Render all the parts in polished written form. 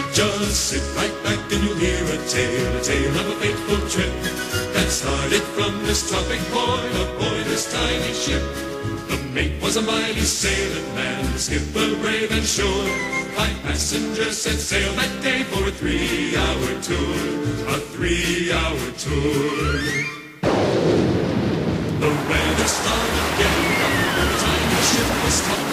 Just sit right back and you'll hear a tale of a fateful trip that started from this tropic point aboard this tiny ship. The mate was a mighty sailing man, the skipper brave and sure. 5 passengers set sail that day for a 3-hour tour, a 3-hour tour. The weather started getting rough, the tiny ship was tough.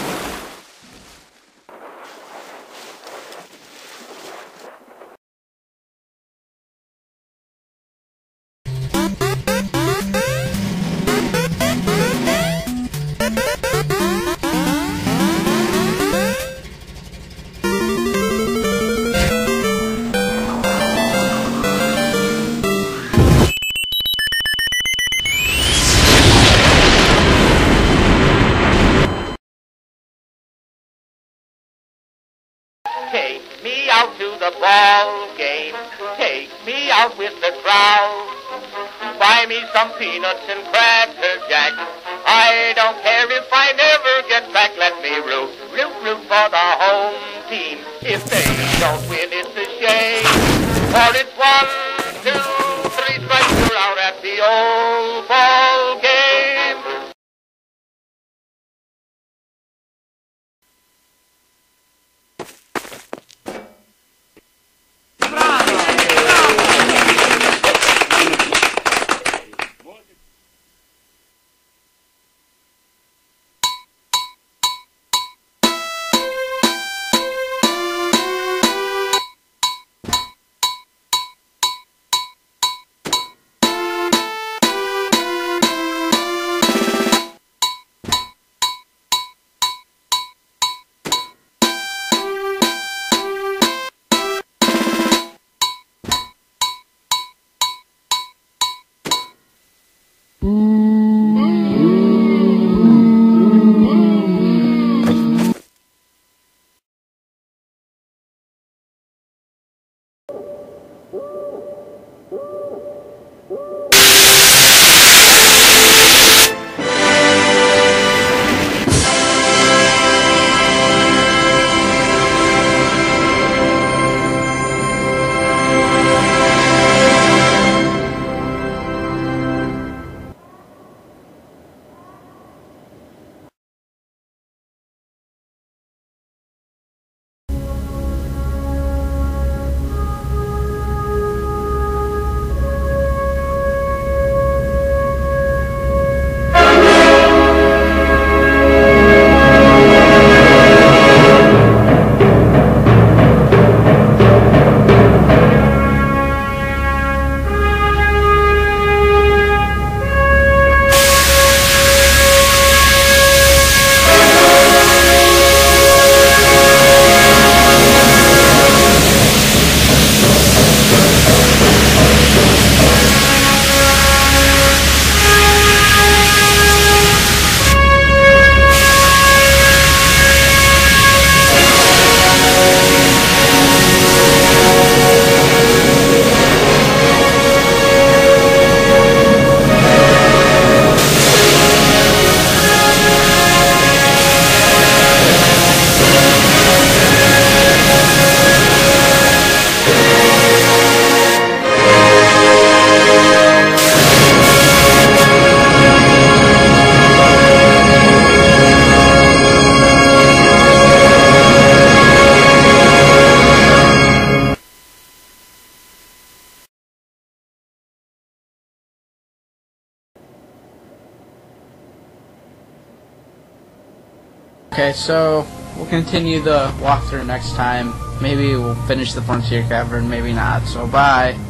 Take me out to the ball game. Take me out with the crowd. Buy me some peanuts and cracker jack. I don't care if I never get back. Let me root for the home team. If they don't win, it's a shame. For it's 1, 2, 3 strikes, you're out at the old ball game. Okay, so we'll continue the walkthrough next time. Maybe we'll finish the Frontier Cavern, maybe not, so bye.